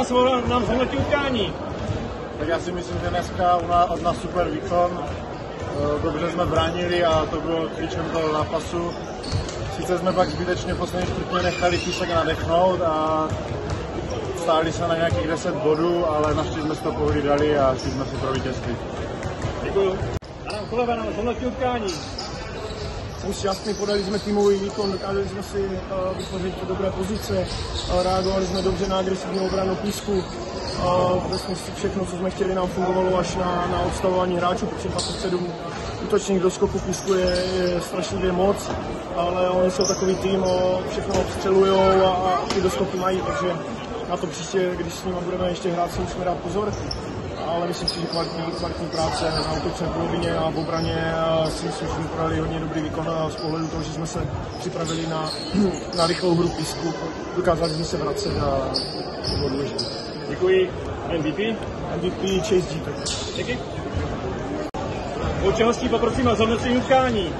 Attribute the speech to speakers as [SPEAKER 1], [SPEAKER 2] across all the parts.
[SPEAKER 1] vás nám zhodnotí utkání?
[SPEAKER 2] Tak já si myslím, že dneska od nás super výkon. Dobře jsme bránili a to bylo klíčem toho zápasu. Sice jsme pak zbytečně v poslední čtvrtině nechali Písek nadechnout a stáli se na nějakých 10 bodů, ale naštěstí jsme si to pohlídali a šli jsme si pro vítězství.
[SPEAKER 1] Děkuju. Adam Kuleva nám zhodnotí utkání.
[SPEAKER 3] Jasně, podali jsme týmový výkon, dokázali jsme si vytvořit dobré pozice, reagovali jsme dobře na agresivní obranu Písku. Vlastně všechno, co jsme chtěli, nám fungovalo až na odstavování hráčů, protože 27 útočných doskoků Písku je strašně moc, ale oni jsou takový tým, všechno obstřelujou a ty doskoky mají, takže na to příště, když s nimi budeme ještě hrát, si musíme dát pozor. Ale myslím si, že kvalitní práce na útočné polovině a v obraně si myslím, že jsme podali hodně dobrý výkon z pohledu toho, že jsme se připravili na rychlou hru Písku. Dokázali jsme se vracet a to bylo důležité.
[SPEAKER 1] Děkuji. MVP?
[SPEAKER 3] MVP Chase G.
[SPEAKER 1] Díky. Počastí poprosím o zhodnocení utkání.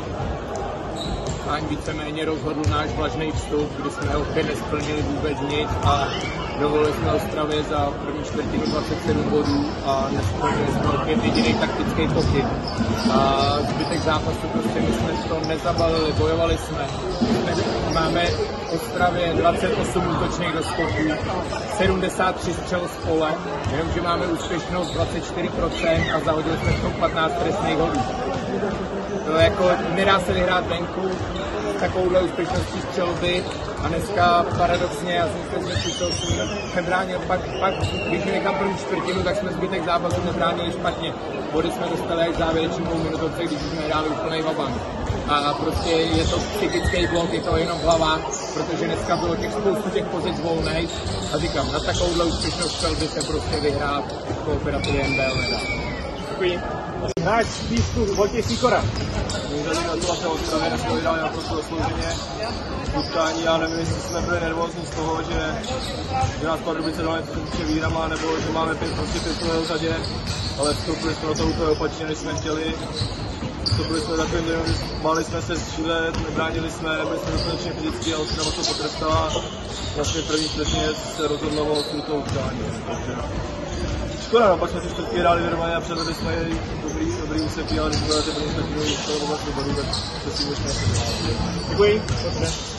[SPEAKER 4] Fajn víceméně rozhodl náš vlažný vstup, kdy jsme opět nesplnili vůbec nic a dovolili jsme Ostravě za první čtvrtinu 27 bodů a nesplnili jsme opět jediný taktický pochyb. A zbytek zápasu prostě my jsme to nezabalili, bojovali jsme. Máme v Ostravě 28 útočných doskoků, 73 střel z pole, jenomže máme úspěšnost 24% a zahodili jsme v tom 15 trestných hodů. To jako nedá se vyhrát venku takovouhle úspěšností střelby a dneska paradoxně, já jsem se zkusil, jsme bránil, pak když nechám první čtvrtinu, tak jsme zbytek zápasu nebránili špatně. Body jsme dostali až závěrečný půlminutovce, když jsme hráli úplnej vabank. A prostě je to psychický blok, je to jenom v hlavách, protože dneska bylo spoustu těch pozic volnej a říkám, na takovouhle úspěšnost střelby se prostě vyhrát v kooperativě NBL nedá.
[SPEAKER 1] Děkuji. Hráč z Písku Vojtěch Sikora.
[SPEAKER 5] Můžeme gratulovat Ostravě, dneska vyhrali naprosto zaslouženě utkání. Já nevím, jestli jsme byli nervózní z toho, že nás Pardubice dali co se týče výhrama, nebo že máme 5 v řadě, ale vstoupili jsme do toho úplně opačně, než jsme chtěli. Vstoupili jsme takovým dojmem, že báli jsme se střílet, nebránili jsme, nebyli jsme dostatečně fyzicky a Ostrava to potrestala. Vlastně první čtvrtině se rozhodlo o odsunu utkání. Škoda, no, pak jsme si čtvrtky hráli normálně a předvedli jsme dobrý úseky, ale když budete první čtvrtinu, to bylo vlastně bodů, tak to si možná.
[SPEAKER 1] Děkuji.